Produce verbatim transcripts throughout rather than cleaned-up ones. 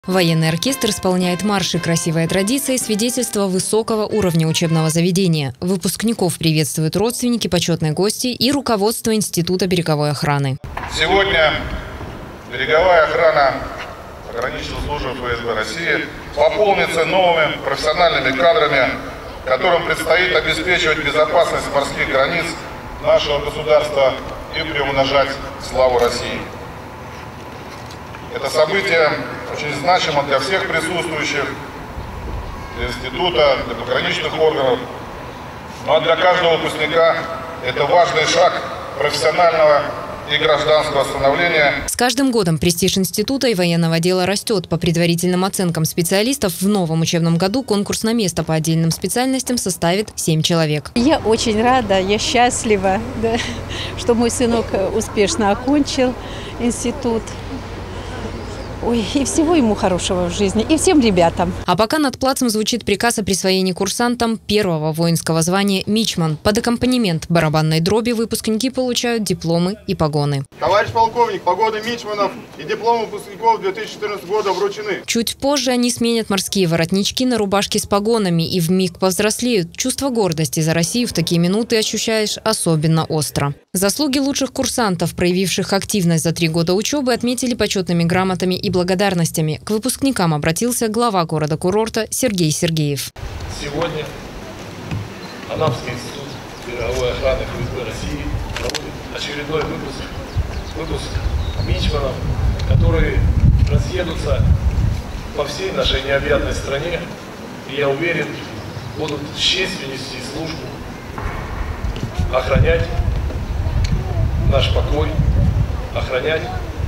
Военный оркестр исполняет марши «Красивая традиция» и свидетельство высокого уровня учебного заведения. Выпускников приветствуют родственники, почетные гости и руководство Института береговой охраны. Сегодня береговая охрана пограничных служб ФСБ России пополнится новыми профессиональными кадрами, которым предстоит обеспечивать безопасность морских границ нашего государства и приумножать славу России. Это событие очень значимо для всех присутствующих, для института, для пограничных органов. Ну а для каждого выпускника это важный шаг профессионального и гражданского становления. С каждым годом престиж института и военного дела растет. По предварительным оценкам специалистов, в новом учебном году конкурс на место по отдельным специальностям составит семь человек. Я очень рада, я счастлива, да, что мой сынок успешно окончил институт. Ой, и всего ему хорошего в жизни, и всем ребятам. А пока над плацем звучит приказ о присвоении курсантам первого воинского звания «Мичман». Под аккомпанемент барабанной дроби выпускники получают дипломы и погоны. Товарищ полковник, погоны мичманов и дипломы выпускников две тысячи четырнадцатого года вручены. Чуть позже они сменят морские воротнички на рубашки с погонами и вмиг повзрослеют. Чувство гордости за Россию в такие минуты ощущаешь особенно остро. Заслуги лучших курсантов, проявивших активность за три года учебы, отметили почетными грамотами и благодарностями. К выпускникам обратился глава города-курорта Сергей Сергеев. Сегодня Анапский институт береговой охраны ФСБ России проводит очередной выпуск, выпуск мичманов, которые разъедутся по всей нашей необъятной стране. И я уверен, будут с честью нести службу, охранять наш покой, охранять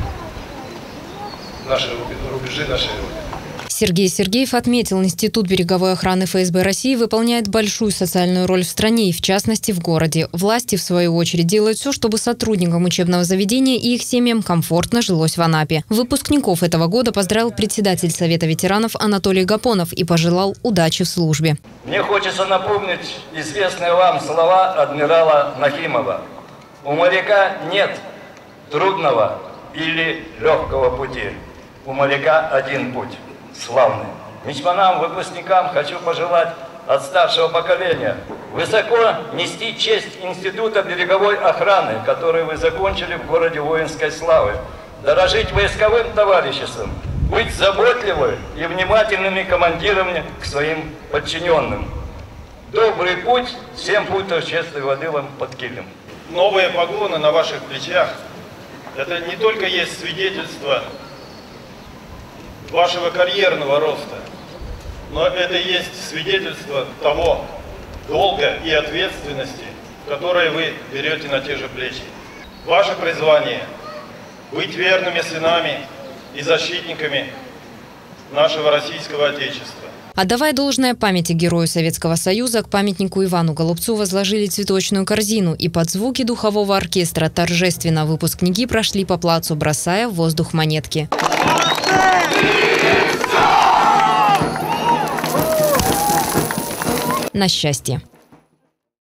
наши рубежи нашей Родины. Сергей Сергеев отметил, Институт береговой охраны ФСБ России выполняет большую социальную роль в стране и, в частности, в городе. Власти, в свою очередь, делают все, чтобы сотрудникам учебного заведения и их семьям комфортно жилось в Анапе. Выпускников этого года поздравил председатель Совета ветеранов Анатолий Гапонов и пожелал удачи в службе. Мне хочется напомнить известные вам слова адмирала Нахимова. У моряка нет трудного или легкого пути. У моряка один путь – славный. Мичманам, выпускникам хочу пожелать от старшего поколения высоко нести честь Института береговой охраны, который вы закончили в городе воинской славы, дорожить войсковым товариществом, быть заботливыми и внимательными командирами к своим подчиненным. Добрый путь, семь путов честной воды вам под килем. Новые погоны на ваших плечах – это не только есть свидетельство вашего карьерного роста, но это и есть свидетельство того долга и ответственности, которые вы берете на те же плечи. Ваше призвание – быть верными сынами и защитниками нашего российского Отечества. Отдавая должное памяти герою Советского Союза, к памятнику Ивану Голубцу возложили цветочную корзину, и под звуки духового оркестра торжественно выпускники прошли по плацу, бросая в воздух монетки. На счастье.